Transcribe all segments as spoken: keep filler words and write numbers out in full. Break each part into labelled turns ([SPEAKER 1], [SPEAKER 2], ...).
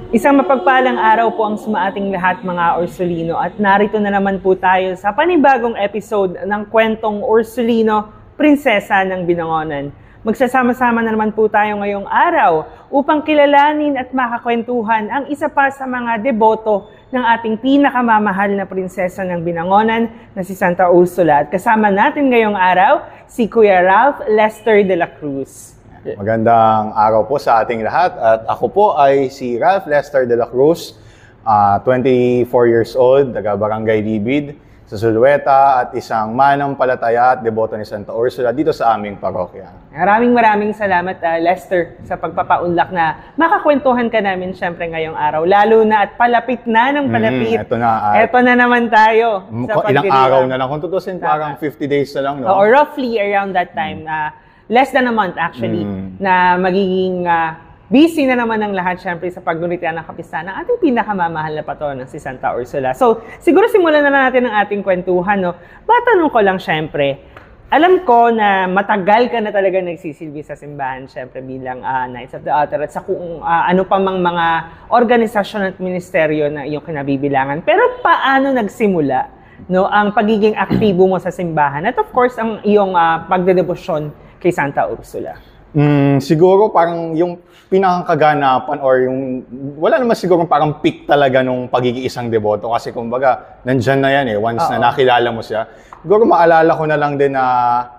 [SPEAKER 1] Isang mapagpalang araw po ang sumaating lahat mga Ursulino at narito na naman po tayo sa panibagong episode ng kwentong Ursulino, Prinsesa ng Binangonan. Magsasama-sama na naman po tayo ngayong araw upang kilalanin at makakwentuhan ang isa pa sa mga deboto ng ating pinakamamahal na prinsesa ng Binangonan na si Santa Ursula. At kasama natin ngayong araw si Kuya Ralph Lester de la Cruz.
[SPEAKER 2] Magandang araw po sa ating lahat at ako po ay si Ralph Lester de la Cruz, uh, twenty-four years old, taga Barangay Libid sa Zulueta at isang manampalataya at deboto ni Santa Ursula dito sa aming parokya.
[SPEAKER 1] Maraming maraming salamat uh, Lester sa pagpapaunlak na makakwentuhan ka namin syempre ngayong araw, lalo na at palapit na ng palapit.
[SPEAKER 2] Mm, eto na. Uh,
[SPEAKER 1] eto na naman tayo. Sa
[SPEAKER 2] ilang araw na lang, kung tutusin parang fifty days na lang, no?
[SPEAKER 1] Or roughly around that time. Mm. Uh, Less than a month actually, mm. na magiging uh, busy na naman ng lahat syempre sa paggunita ng kapistahan ng ating pinakamamahal na patrona si Santa Ursula. So, siguro simulan na natin ang ating kwentuhan, no? Matanong ko lang syempre, alam ko na matagal ka na talaga nagsisilbi sa simbahan syempre bilang uh, Knights of the Altar at sa kung uh, ano pa mang mga organisasyon at ministeryo na iyong kinabibilangan. Pero paano nagsimula, no, ang pagiging aktibo mo sa simbahan at of course ang iyong uh, pagdedebosyon kay Santa Ursula?
[SPEAKER 2] Mm, siguro parang yung pinakakaganapan or yung wala naman siguro parang peak talaga nung pagiging isang deboto kasi kumbaga nandyan na yan eh once Uh-oh. na nakilala mo siya. Siguro maalala ko na lang din na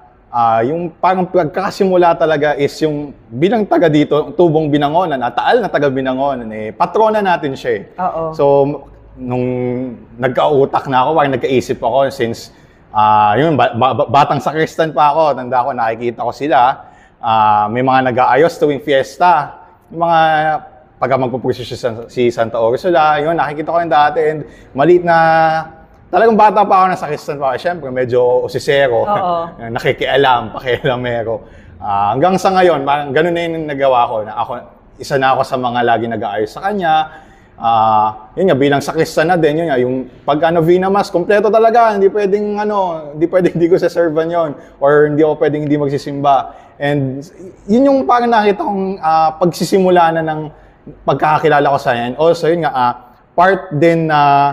[SPEAKER 2] uh, yung parang pagkakasimula talaga is yung bilang taga dito, Tubong Binangonan at taal na taga Binangonan eh patrona natin siya eh.
[SPEAKER 1] Uh-oh.
[SPEAKER 2] So nung nagkautak na ako, parang nagkaisip ako since Ah, uh, yun, ba- ba- batang sakristan pa ako, tanda ko, nakikita ko sila. Uh, may mga nag-aayos tuwing fiesta. Yung mga, pagka magpupurso si Santa Ursula, yun, nakikita ko yung dati. And maliit na, talagang bata pa ako na sakristan pa ako. Siyempre, medyo usisero, nakikialam, pakialamero. Uh, hanggang sa ngayon, parang ganun na yung nagawa ko. Na ako, isa na ako sa mga lagi nag-aayos sa kanya. Ah, uh, yun nga bilang sakristan na din, yun nga yung pag ano Vina Mass, kompleto talaga, hindi pwedeng ano, hindi pwedeng hindi ko sa servan yon or hindi ako pwedeng hindi magsisimba. And yun yung parang nakita kong uh, pagsisimula na ng pagkakakilala ko sa kanya. And also yun nga uh, part din na uh,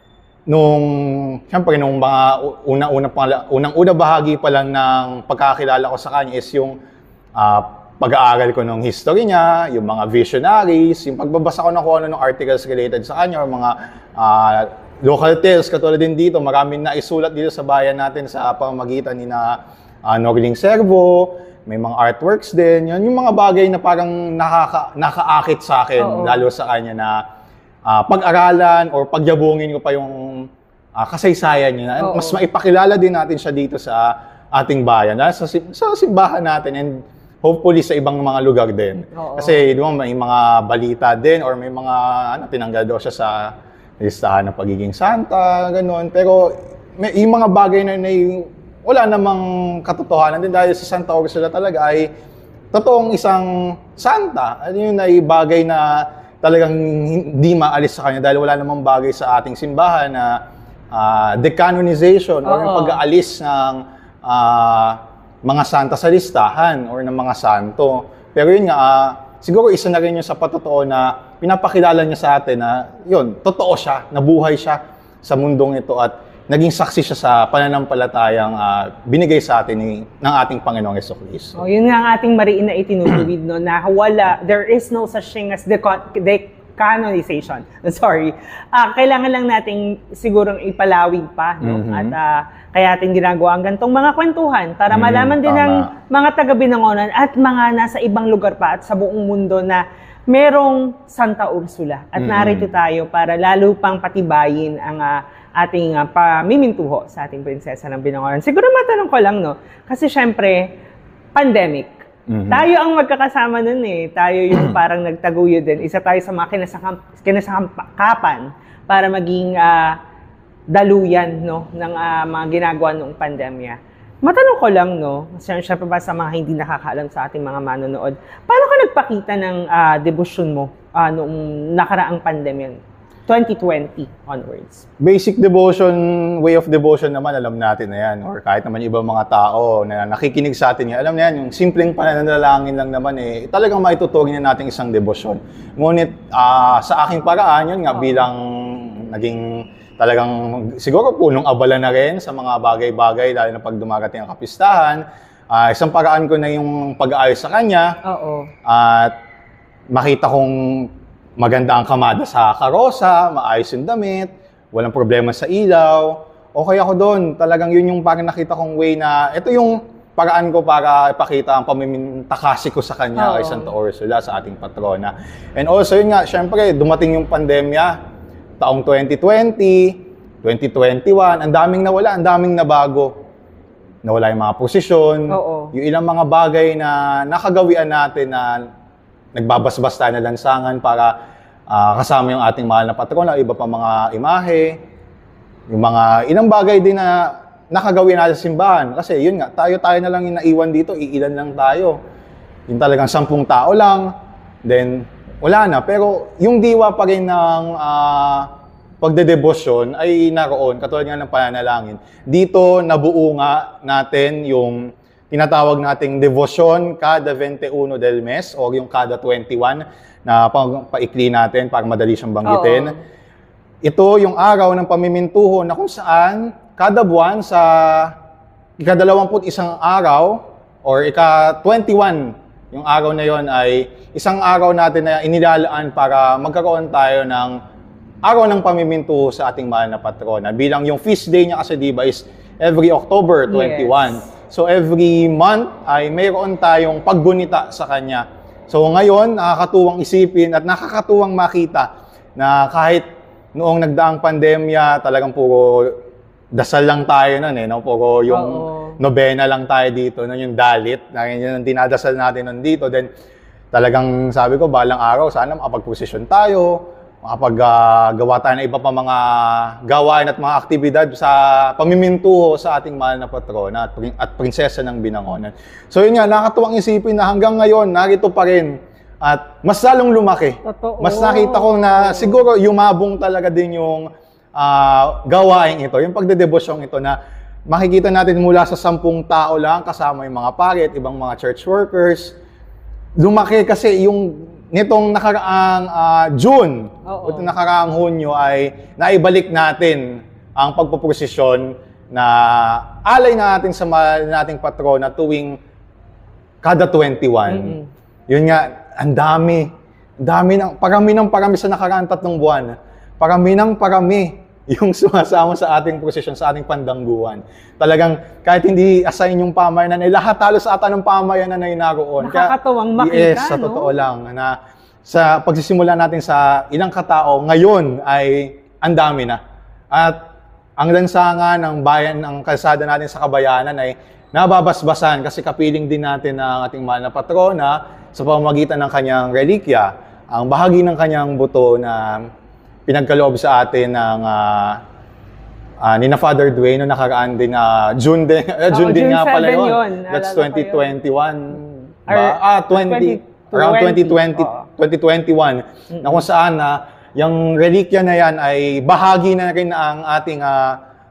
[SPEAKER 2] nung syempre nung mga una-una pa unang-una bahagi pa lang ng pagkakakilala ko sa kanya is yung uh, pag-aaral ko ng history niya, yung mga visionaries, yung pagbabasa ko ng kung ano ng articles related sa kanya, or mga uh, local tales, katulad din dito, maraming naisulat dito sa bayan natin sa pamamagitan ni na uh, Norling Servo, may mga artworks din, yun, yung mga bagay na parang nakaka, nakaakit sa akin, Oo. lalo sa kanya na uh, pag-aralan or pagyabungin ko pa yung uh, kasaysayan niya. Oo. Mas maipakilala din natin siya dito sa ating bayan, sa, sa simbahan natin, and hopefully sa ibang mga lugar din. Oo. Kasi di ba, may mga balita din or may mga ano, tinanggal daw siya sa listahan ng pagiging santa, gano'n. Pero may yung mga bagay na, na wala namang katotohanan din dahil si Santa Ursula talaga ay totoong isang santa. Ano yun ay bagay na talagang hindi maalis sa kanya dahil wala namang bagay sa ating simbahan na uh, decanonization or yung pag-aalis ng uh, mga santa sa listahan or ng mga santo. Pero yun nga, uh, siguro isa na rin yung sa patotoo na pinapakilala niya sa atin na yun, totoo siya, nabuhay siya sa mundong ito at naging saksi siya sa pananampalatayang uh, binigay sa atin ni, ng ating Panginoong Jesucristo.
[SPEAKER 1] Oh, yun nga ang ating mariin na itinutuwid, no, na wala, there is no such thing as the, the canonization. Sorry. Uh, kailangan lang nating sigurong ipalawig pa, no? Mm-hmm. At uh, kaya ating ginagawa ang gantong mga kwentuhan para mm, malaman din tama. ng mga taga-Binangonan at mga nasa ibang lugar pa at sa buong mundo na merong Santa Ursula. At mm-hmm. narito tayo para lalo pang patibayin ang uh, ating uh, pamimintuho sa ating prinsesa ng Binangonan. Siguro matanong ko lang, no? Kasi syempre, pandemic. Mm-hmm. Tayo ang magkakasama nun eh. Tayo yung parang nagtaguyo din. Isa tayo sa mga kinasakam, kinasakapan para maging uh, daluyan, no, ng uh, mga ginagawa noong pandemya. Matanong ko lang, no, syempre ba sa mga hindi nakakaalam sa ating mga manonood, paano ka nagpakita ng uh, debosyon mo uh, noong nakaraang pandemya? twenty twenty onwards.
[SPEAKER 2] Basic devotion, way of devotion naman, alam natin na yan. Or kahit naman ibang mga tao na nakikinig sa atin yan, alam na yan, yung simpleng pananalangin lang naman eh, talagang maituturing na natin isang devotion. Ngunit uh, sa aking paraan, yun nga, oh. bilang naging talagang siguro punong abala na rin sa mga bagay-bagay, lalo na pag dumarating ang kapistahan. Uh, isang paraan ko na yung pag-aayos sa kanya.
[SPEAKER 1] Oo.
[SPEAKER 2] At makita kong maganda ang kamada sa karosa, maayos yung damit, walang problema sa ilaw. Okay ako doon. Talagang yun yung parang nakita kong way na, ito yung paraan ko para ipakita ang pamimintakasi ko sa kanya, kay Santa Ursula, sa ating patrona. And also, yun nga, syempre, dumating yung pandemya, taong twenty twenty, twenty twenty-one, ang daming nawala, ang daming nabago. Nawala yung mga posisyon,
[SPEAKER 1] Oo.
[SPEAKER 2] yung ilang mga bagay na nakagawian natin na nagbabasbas tayo na lansangan para uh, kasama yung ating mahal na patrona, iba pa mga imahe, yung mga ilang bagay din na nakagawin natin sa simbahan. Kasi yun nga, tayo-tayo na lang yung naiwan dito, iilan lang tayo. Yung talagang sampung tao lang, then wala na. Pero yung diwa pa rin ng uh, pagdedebosyon ay naroon, katulad nga ng pananalangin. Dito nabuo nga natin yung tinatawag nating devosyon kada twenty-one del mes o yung kada twenty-one na pa paikli natin para madali siyang banggitin. Oo. Ito yung araw ng pamimintuho na kung saan kada buwan sa ika-dalawamput isang araw or ika-twenty-one, yung araw na yon ay isang araw natin na inilalaan para magkaroon tayo ng araw ng pamimintuho sa ating mahal na patrona. Bilang yung feast day niya kasi diba is every October twenty-one. Yes. So every month ay mayroon tayong paggunita sa kanya. So ngayon, nakakatuwang isipin at nakakatuwang makita na kahit noong nagdaang pandemya, talagang puro dasal lang tayo nun eh, no? Puro yung Oo. nobena lang tayo dito, no? Yung dalit, na yun ang dinadasal natin nun dito. Then talagang sabi ko, balang araw, sana makapag-posisyon tayo, makapag-gawa uh, tayo ng iba pa mga gawain at mga aktibidad sa pamimintuho sa ating mahal na patrona at, at prinsesa ng Binangonan. So yun nga, nakakatuwang isipin na hanggang ngayon, narito pa rin. At mas lalong lumaki.
[SPEAKER 1] Totoo.
[SPEAKER 2] Mas nakita ko na siguro yumabong talaga din yung Uh, gawain ito, yung pagdedebosyong ito na makikita natin mula sa sampung tao lang kasama yung mga parit, ibang mga church workers. Lumaki kasi yung nitong nakaraang uh, June o itong nakaraang Hunyo ay naibalik natin ang pagpuprosesyon na alay natin sa mahal nating patrona tuwing kada twenty-one. Mm-hmm. Yun nga, ang dami. Dami ng, parami ng parami sa nakaraang tatlong buwan. Parami ng parami yung sumasama sa ating prosesyon, sa ating pandangguan. Talagang kahit hindi assign yung pamayanan, eh, lahat halos ata ng pamayanan na yung naroon.
[SPEAKER 1] Nakakatuwang makita,
[SPEAKER 2] yes, sa totoo no? lang, na sa pagsisimula natin sa ilang katao, ngayon ay ang dami na. At ang lansangan ng bayan, ng kalsada natin sa Kabayanan ay nababasbasan kasi kapiling din natin ang ating mahal na patrona sa pamamagitan ng kanyang relikya, ang bahagi ng kanyang buto na pinagkaloob sa atin ng uh, uh, ni na Father Dwayne no nakaraan din na uh, June din uh, June oh, din June nga pala yun. yun. That's twenty twenty-one. Ba? Ah, twenty around twenty twenty, oh. twenty twenty-one mm-hmm. na kung saan na uh, yung relikya na yan ay bahagi na rin ang ating uh,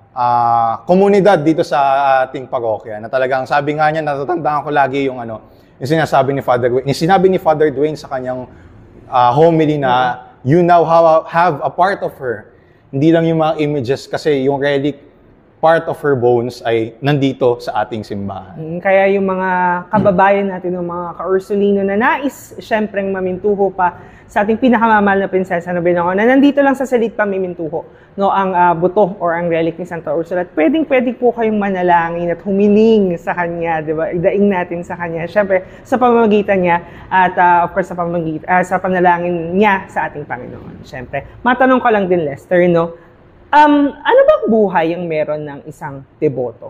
[SPEAKER 2] uh, komunidad dito sa ating parokya. Na talagang sabi nga niya, natatandaan ko lagi yung ano, yung sinasabi ni Father Dwayne, yung sinabi ni Father Dwayne sa kanyang uh, homily na mm-hmm. you now have a part of her. Hindi lang yung mga images kasi yung relic, part of her bones ay nandito sa ating simbahan.
[SPEAKER 1] Kaya yung mga kababayan natin, yung mga ka-Ursulino na nais, syempreng mamintuho pa sa ating pinakamamahal na prinsesa na Binangonan, nandito lang sa Salit Pamimintuho, no, ang uh, buto or ang relic ni Santa Ursula. At pwedeng-pwede po kayong manalangin at humiling sa kanya, di ba? Idaing natin sa kanya. Syempre, sa pamamagitan niya at uh, of course sa pamamagitan, uh, sa panalangin niya sa ating Panginoon. Syempre, matanong ko lang din, Lester, no? Um, ano bang buhay ang meron ng isang deboto?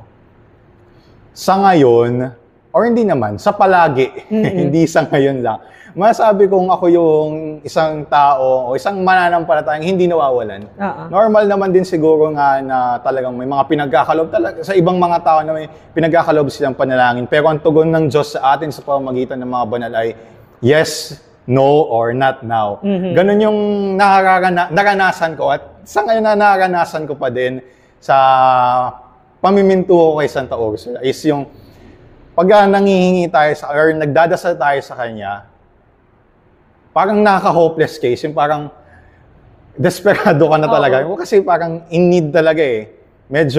[SPEAKER 2] Sa ngayon, or hindi naman, sa palagi, mm-hmm. hindi sa ngayon lang. Masabi kong ako yung isang tao o isang mananampalatayang hindi nawawalan. Uh-uh. Normal naman din siguro nga na talagang may mga pinagkakalob talaga sa ibang mga tao na may pinagkakalob silang panalangin. Pero ang tugon ng Diyos sa atin sa pamamagitan ng mga banal ay yes, no, or not now. Mm-hmm. Ganun yung nakarana- naranasan ko at sa ngayon na naranasan ko pa din sa pamimintuho kay Santa Ursula is yung pag nangihingi tayo sa, or nagdadasal tayo sa Kanya, parang nakaka-hopeless case, yung parang desperado ka na talaga. Oo. Kasi parang in need talaga eh. Medyo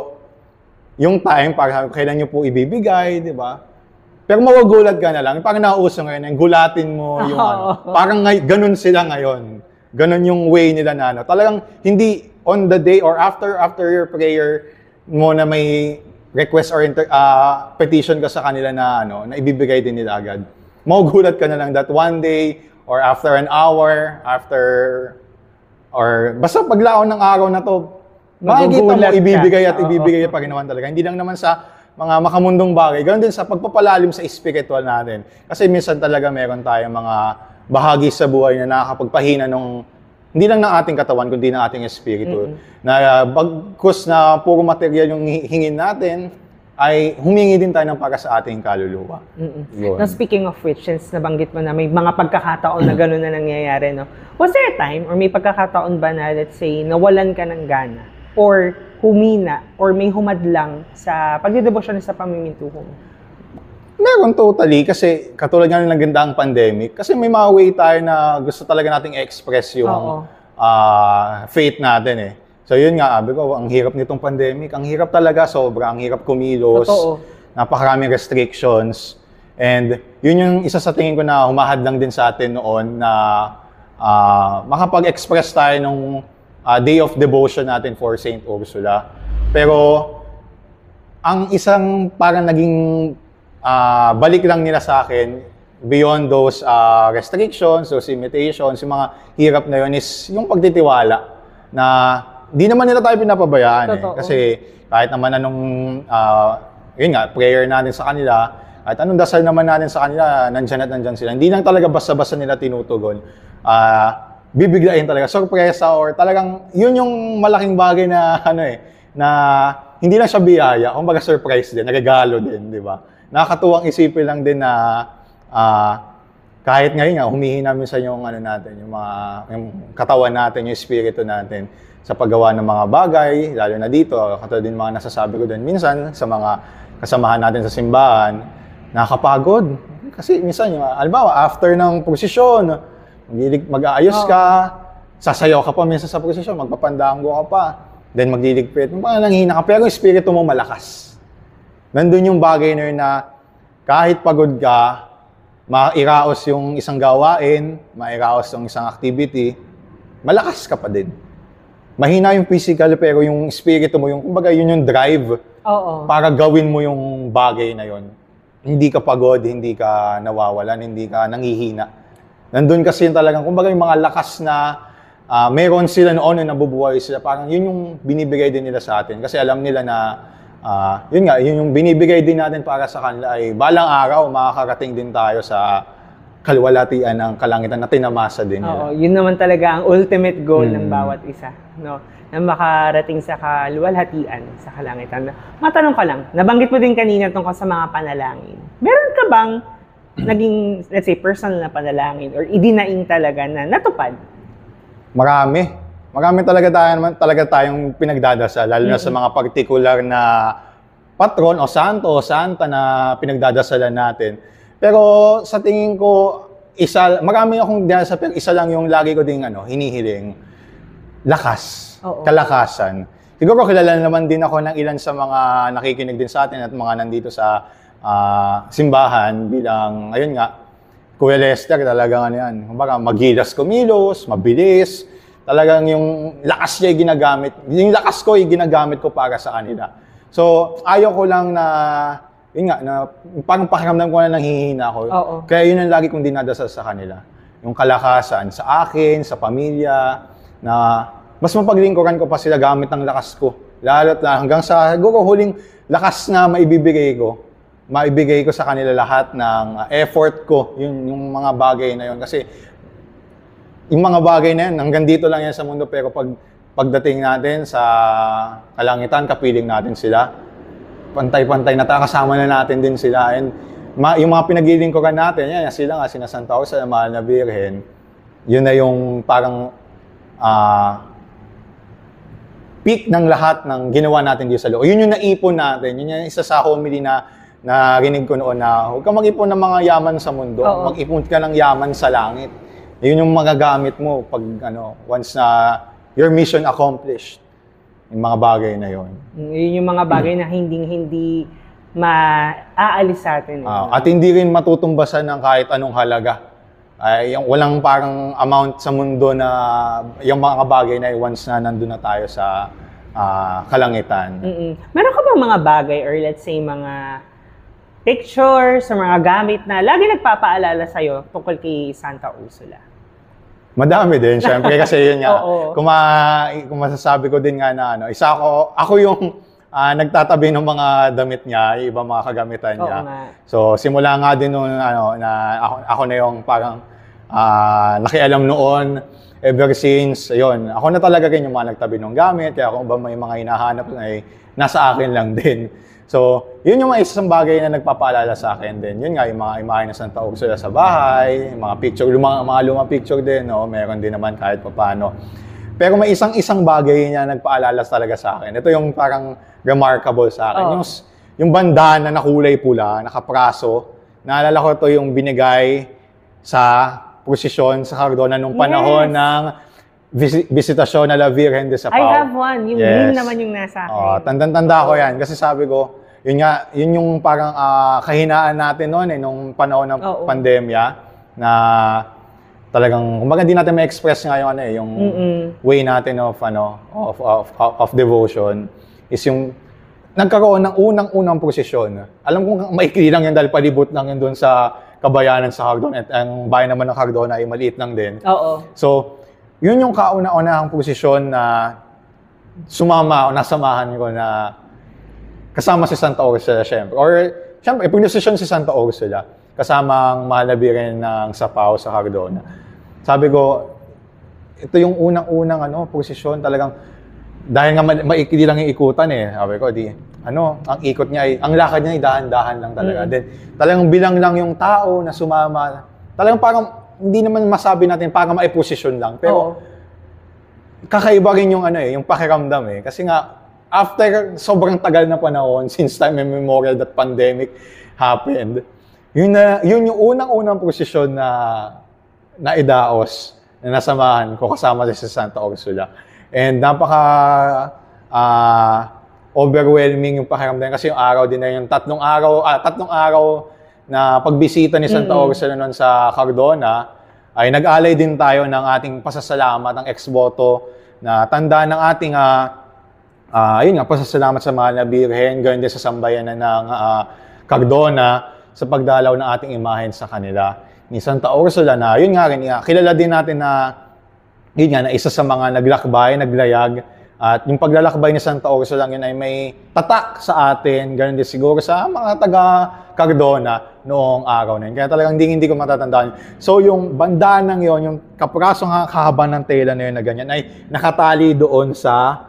[SPEAKER 2] yung time, parang kailan nyo po ibibigay, di ba? Pero mawagulat ka na lang. Parang nauuso ngayon, yung gulatin mo yung oh. ano. Parang ngay- ganun sila ngayon. Ganun yung way nila na ano. Talagang hindi on the day or after after your prayer mo na may request or inter, uh, petition ka sa kanila na ano, na ibibigay din nila agad. Magugulat ka na lang that one day or after an hour, after or basta paglaon ng araw na to, makikita mo ibibigay at ibibigay pa rin naman talaga. Hindi lang naman sa mga makamundong bagay, ganoon din sa pagpapalalim sa spiritual natin. Kasi minsan talaga meron tayong mga bahagi sa buhay na nakakapagpahina ng hindi lang ng ating katawan, kundi ng ating espiritu. Mm-hmm. Na uh, bagkus na puro material yung hingin natin, ay humingi din tayo ng para sa ating kaluluwa.
[SPEAKER 1] Mm-hmm. Now, speaking of which, since nabanggit mo na may mga pagkakataon na gano'n na nangyayari, no? Was there a time, or may pagkakataon ba na, let's say, nawalan ka ng gana, or humina, or may humadlang sa pagdedebosyon sa pamimintuho mo?
[SPEAKER 2] Meron totally, kasi katulad nga ng ganda ang pandemic, kasi may mga way tayo na gusto talaga nating express yung uh, faith natin eh. So yun nga, sabi ko, ang hirap nitong pandemic, ang hirap talaga, sobra, ang hirap kumilos, totoo. Napakaraming restrictions, and yun yung isa sa tingin ko na humahad lang din sa atin noon na uh, makapag-express tayo nung uh, day of devotion natin for Saint Ursula. Pero ang isang parang naging Uh, balik lang nila sa akin, beyond those uh, restrictions, those limitations, yung mga hirap na yun is yung pagtitiwala na di naman nila tayo pinapabayaan eh. Kasi kahit naman anong, uh, yun nga, prayer natin sa kanila, kahit anong dasal naman natin sa kanila, nandyan at nandyan sila. Hindi lang talaga basta-basta nila tinutugon. Uh, bibiglain talaga, sorpresa or talagang, yun yung malaking bagay na, ano eh, na hindi lang siya biyaya, kumbaga surprise din, regalo din, di ba? Nakakatuwang isipin lang din na uh, kahit ngayon nga, humihina minsan yung, ano natin, yung, mga, yung katawan natin, yung espiritu natin sa paggawa ng mga bagay, lalo na dito, katulad din mga nasasabi ko din minsan sa mga kasamahan natin sa simbahan, nakakapagod. Kasi minsan, yung, halimbawa, after ng prosesyon, mag-aayos ka, sasayaw ka pa minsan sa prosesyon, magpapandango ka pa, then magliligpit, parang nanghihina ka, pero yung espiritu mo malakas. Nandun yung bagay na yun na kahit pagod ka, mairaos yung isang gawain, mairaos yung isang activity, malakas ka pa din. Mahina yung physical pero yung espiritu mo, yung kumbaga yun yung drive Oo. Para gawin mo yung bagay na yun. Hindi ka pagod, hindi ka nawawalan, hindi ka nangihina. Nandun kasi yung talagang, kumbaga yung mga lakas na uh, meron sila noon na nabubuhay sila, parang yun yung binibigay din nila sa atin. Kasi alam nila na Uh, yun nga, yun yung binibigay din natin para sa kanila ay balang araw makakarating din tayo sa kaluwalhatian ng kalangitan na tinamasa din nila.
[SPEAKER 1] Oo, yun naman talaga ang ultimate goal hmm. ng bawat isa, no? Na makarating sa kaluwalhatian sa kalangitan. Matanong ka lang, nabanggit mo din kanina tungkol sa mga panalangin. Meron ka bang naging, let's say, personal na panalangin or idinaing talaga na natupad?
[SPEAKER 2] Marami. Marami talaga tayo talaga tayong pinagdadasal, lalo mm-hmm. na sa mga particular na patron o santo o santa na pinagdadasalan natin. Pero sa tingin ko, isa, marami akong dinasal, pero isa lang yung lagi ko ding ano, hinihiling, lakas, Oo. kalakasan. Siguro kilala naman din ako ng ilan sa mga nakikinig din sa atin at mga nandito sa uh, simbahan bilang, ayun nga, Kuya Lester, talagang ano yan, kumbaga magilas kumilos, mabilis, talagang yung lakas niya yung ginagamit, yung lakas ko yung ginagamit ko para sa kanila. So, ayaw ko lang na, yun nga, na parang pakiramdam ko na nanghihina ako. Oo. Kaya yun ang lagi kong dinadasal sa kanila. Yung kalakasan sa akin, sa pamilya, na mas mapaglingkuran ko pa sila gamit ng lakas ko. Lalo't na hanggang sa, siguro huling lakas na maibibigay ko, maibigay ko sa kanila lahat ng effort ko, yung, yung mga bagay na yun. Kasi, yung mga bagay na yan, hanggang dito lang yan sa mundo, pero pag pagdating natin sa kalangitan, kapiling natin sila, pantay-pantay na tayo, kasama na natin din sila. And ma, yung mga pinaglilingkuran natin, yan, sila nga, sina Santa Rosa, Mahal na Birhen, yun na yung parang uh, peak ng lahat ng ginawa natin dito sa loob. Yun yung naipon natin, yun yung isa sa homily na narinig ko noon na huwag ka mag-ipon ng mga yaman sa mundo, Oo. mag-ipon ka ng yaman sa langit. yun yung magagamit mo pag ano, once na your mission accomplished. Yung mga bagay na yun.
[SPEAKER 1] Yun yung mga bagay na hindi-hindi maaalis sa atin. Eh.
[SPEAKER 2] Uh, at hindi rin matutumbasan ng kahit anong halaga. Ay, yung walang parang amount sa mundo na yung mga bagay na once na nandun na tayo sa uh, kalangitan.
[SPEAKER 1] Mm-mm. Meron ka bang mga bagay or let's say mga pictures, mga gamit na lagi nagpapaalala sa'yo tungkol kay Santa Ursula?
[SPEAKER 2] Madami din, syempre, kasi yun nga, kung, ma, kung masasabi ko din nga na, ano, isa ako, ako yung uh, nagtatabi ng mga damit niya, yung ibang mga kagamitan niya. So, simula nga din nung, ano, na ako, ako na yung parang uh, nakialam noon, ever since, yun, ako na talaga rin yung mga nagtabi ng gamit, kaya kung ba may mga hinahanap, ay nasa akin lang din. So, yun yung mga isang bagay na nagpapaalala sa akin din. Yun nga, yung mga imahe na Santa Ursula sa bahay, yung mga picture, lumang, mga lumang picture din, no? Meron din naman kahit paano. Pero may isang-isang bagay niya nagpaalala talaga sa akin. Ito yung parang remarkable sa akin. Oh. Yung, yung bandana na kulay pula, nakapraso, naalala ko ito yung binigay sa prosesyon sa Cardona nung panahon yes. ng vis- Visitasyon na la Virgen de Sapao.
[SPEAKER 1] I have one. Yung yes. green naman yung nasa akin.
[SPEAKER 2] Oh, tandang-tanda ko yan. Kasi sabi ko, yun nga, yun yung parang uh, kahinaan natin noon eh, nung panahon ng oh, pandemya na talagang, kumbaga hindi natin ma-express nga yung ano eh, yung Mm-mm. way natin of ano, of, of, of, of devotion is yung nagkaroon ng unang-unang prosesyon. Alam kong maikli lang yun dahil palibot lang yun doon sa Kabayanan sa Cardona at ang bayan naman ng Cardona ay maliit lang din.
[SPEAKER 1] Oo.
[SPEAKER 2] So, yun yung kauna-unahang prosesyon na sumama o nasamahan ko na kasama si Santa Ursula, syempre. Or, syempre, ipinosisyon si Santa Ursula, kasama ang mahal na Birhen ng Sapao sa Cardona. Sabi ko, ito yung unang-unang ano, posisyon talagang, dahil nga ma- maikli lang yung ikutan eh. Sabi ko, di, ano, ang ikot niya ay, ang lakad niya ay dahan-dahan lang talaga. Mm. Then, talagang bilang lang yung tao na sumama. Talagang parang, hindi naman masabi natin, parang maiposisyon lang. Pero, Oo. kakaiba rin yung ano eh, yung pakiramdam eh. Kasi nga, after sobrang tagal na panahon, since time immemorial that pandemic happened, yun, na, yun yung unang-unang posisyon na naidaos, na nasamahan ko kasama si Santa Ursula. And napaka uh, overwhelming yung pakiramdam kasi yung araw din na yung tatlong araw, ah, tatlong araw na pagbisita ni Santa mm-hmm. Ursula noon sa Cardona, ay nag-alay din tayo ng ating pasasalamat, ng ex-voto na tanda ng ating uh, Uh, ayun nga, pasasalamat sa mahal na Birhen, ganyan din sa sambayanan ng uh, Cardona sa pagdalaw ng ating imahen sa kanila ni Santa Ursula na, yun nga rin, uh, kilala din natin na, yun nga, na isa sa mga naglakbay, naglayag, at yung paglalakbay ni Santa Ursula yun ay may tatak sa atin, ganyan din siguro sa mga taga Cardona noong araw na yun. Kaya talagang hindi, hindi ko matatandaan. So yung bandanang yun, yung kaprasong kahaba ng tela na yun na ganyan, ay nakatali doon sa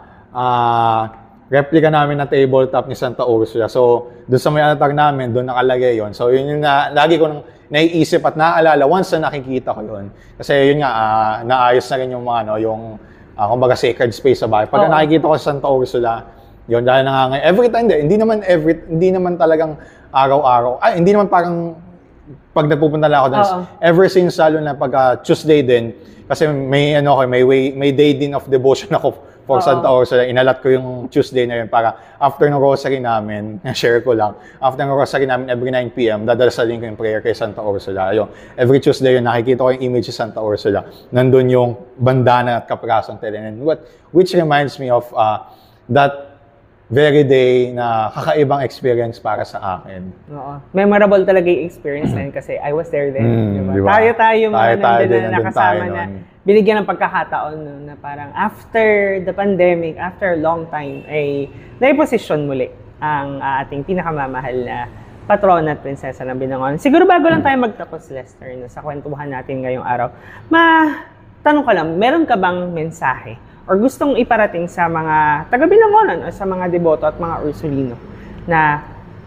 [SPEAKER 2] Uh, replica namin na tabletop ni Santa Ursula. So, doon sa may altar namin, doon nakalagay yon. So, yun yung na, lagi ko nang naiisip at naaalala once na nakikita ko yun. Kasi yun nga, uh, naayos na rin yung mga, ano, yung, uh, kumbaga, sacred space sa bahay. Pag oh. nakikita ko sa Santa Ursula, yun, dahil nangangay, every time, hindi, hindi naman every, hindi naman talagang araw-araw. Ay, hindi naman parang, pag nagpupunta lang ako doon, oh. ever since, lalo na pag uh, Tuesday din, kasi may, ano, may, way, may day din of devotion ako for Uh-oh. Santa Ursula. Inalat ko yung Tuesday na yun para after ng rosary namin, share ko lang, after ng rosary namin every nine p.m, dadalasalin ko yung prayer kay Santa Ursula. Ayun, every Tuesday yun, nakikita ko yung image si Santa Ursula. Nandun yung bandana at kaprasong telen. Which reminds me of uh, that very day na kakaibang experience para sa akin.
[SPEAKER 1] Oo. Memorable talaga yung experience na yun kasi I was there then.
[SPEAKER 2] Mm,
[SPEAKER 1] diba?
[SPEAKER 2] Diba?
[SPEAKER 1] Tayo-tayo mga
[SPEAKER 2] tayo, tayo
[SPEAKER 1] nandun na nakasama
[SPEAKER 2] tayo
[SPEAKER 1] na binigyan ng pagkakataon no, na parang after the pandemic, after a long time, ay naiposisyon muli ang uh, ating pinakamamahal na patrona at prinsesa ng Binangonan. Siguro bago lang tayo magtapos, Lester, no, sa kwentuhan natin ngayong araw, matanong ko lang, meron ka bang mensahe or gustong iparating sa mga taga-Binangonan o sa mga deboto at mga Ursulino na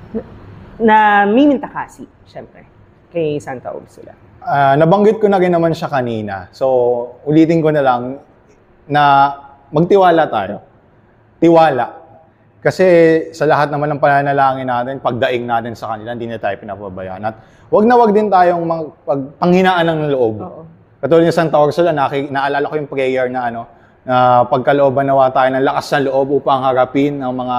[SPEAKER 1] na mimintakasi, syempre, kay Santa Ursula?
[SPEAKER 2] Uh, nabanggit ko na rin naman siya kanina. So, ulitin ko na lang na magtiwala tayo. Tiwala. Kasi sa lahat naman ng pananalangin natin, pagdaing natin sa kanila, hindi na tayo pinapabayaan. At wag na wag din tayong mag, pag, panghinaan ng loob.
[SPEAKER 1] Oo.
[SPEAKER 2] Katulad ni Santa Ursula, naki, naalala ko yung prayer na ano, na pagkalooban nawa tayo ng lakas ng loob upang harapin ang mga,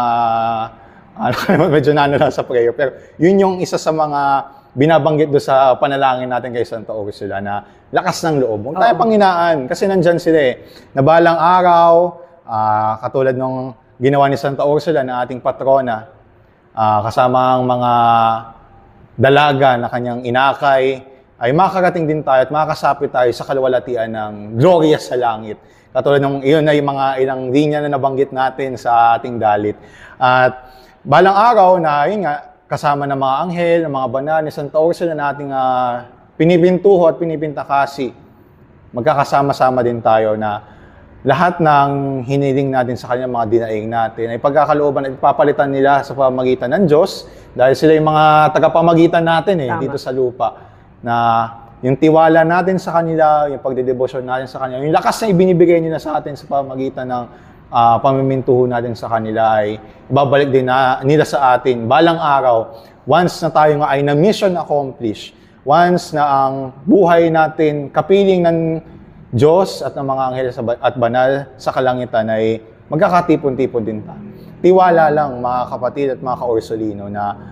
[SPEAKER 2] ano, medyo nano lang sa prayer. Pero yun yung isa sa mga binabanggit do sa panalangin natin kay Santa Ursula na lakas ng loob. Huwag tayo panghinaan kasi nandyan sila eh. Na balang araw, uh, katulad nung ginawa ni Santa Ursula na ating patrona, uh, kasama ang mga dalaga na kanyang inakay, ay makakarating din tayo at makakasapit tayo sa kaluwalhatian ng gloria sa langit. Katulad ng iyon ay mga ilang linya na nabanggit natin sa ating dalit. At balang araw na yun nga, kasama ng mga anghel, ng mga banal ni Santa Ursula na ating uh, pinipintuho at pinipintakasi, magkakasama-sama din tayo na lahat ng hiniling natin sa kanya, mga dinaing natin, ay pagkakalooban at papalitan nila sa pamamagitan ng Diyos dahil sila yung mga tagapamagitan natin eh, dito sa lupa. Na yung tiwala natin sa kanila, yung pagdedebosyon natin sa kanila, yung lakas na ibinibigay nila sa atin sa pamamagitan ng uh, pamimintuho natin sa kanila ay babalik din na, nila sa atin balang araw. Once na tayo nga ay na mission accomplished, once na ang buhay natin kapiling ng Diyos at ng mga anghel at banal sa kalangitan ay magkakatipon-tipon din tayo. Tiwala lang mga kapatid at mga ka-Ursulino na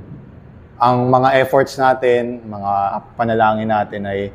[SPEAKER 2] ang mga efforts natin, mga panalangin natin ay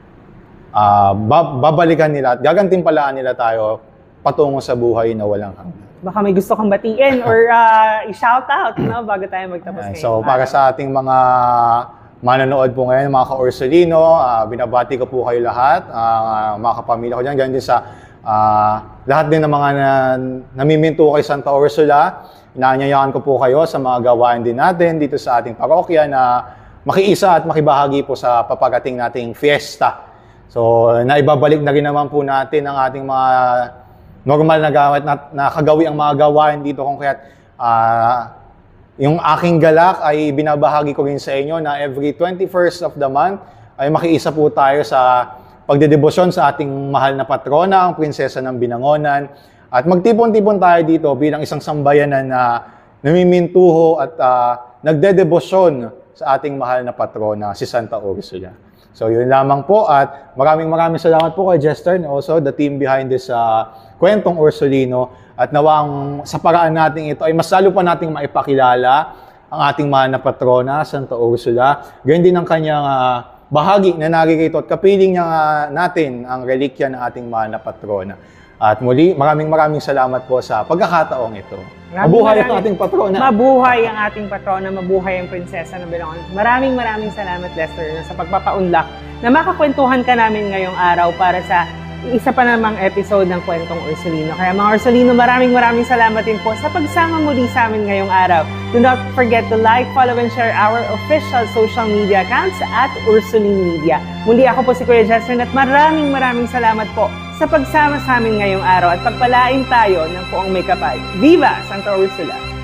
[SPEAKER 2] uh, babalikan nila at gagantimpalaan nila tayo patungo sa buhay na walang hanggan.
[SPEAKER 1] Baka may gusto kang batiin or uh, i-shout out no, bago tayo magtapos ngayon.
[SPEAKER 2] So para sa ating mga manonood po ngayon, mga ka-Ursulino, uh, binabati ko po kayo lahat, uh, mga kapamilya ko dyan, ganyan din sa uh, lahat din ng mga na, namiminto kay Santa Ursula. Inaanyayahan ko po kayo sa mga gawain din natin dito sa ating parokya na makiisa at makibahagi po sa papagating nating fiesta. So, naibabalik na rin naman po natin ang ating mga normal na gawin, na, na kagawi ang mga gawain dito kung kaya't uh, yung aking galak ay binabahagi ko rin sa inyo na every twenty-first of the month ay makiisa po tayo sa pagdedebosyon sa ating mahal na patrona, ang prinsesa ng Binangonan. At magtipon-tipon tayo dito bilang isang sambayanan na namimintuho at uh, nagdedebosyon sa ating mahal na patrona, si Santa Ursula. So yun lamang po at maraming maraming salamat po kay Jester and also the team behind this uh, kwentong Ursulino at nawang sa paraan natin ito ay mas lalo pa nating maipakilala ang ating mahal na patrona, Santa Ursula. Ganyan din ang kanyang uh, bahagi na narito at kapiling niya uh, natin ang relikya ng ating mahal na patrona. At muli, maraming maraming salamat po sa pagkakataong ito. Maraming mabuhay maraming, ang ating patrona.
[SPEAKER 1] Mabuhay ang ating patrona, mabuhay ang prinsesa ng Binangonan. Maraming maraming salamat, Lester, sa pagpapaunlak na makakwentuhan ka namin ngayong araw para sa isa pa namang episode ng Kwentong Ursulino. Kaya mga Ursulino, maraming maraming salamat din po sa pagsama muli sa amin ngayong araw. Do not forget to like, follow, and share our official social media accounts at Ursuline Media. Muli ako po si Kuya Jester at maraming maraming salamat po sa pagsama sa amin ngayong araw at pagpalain tayo ng poong may kapal. Viva Santa Ursula!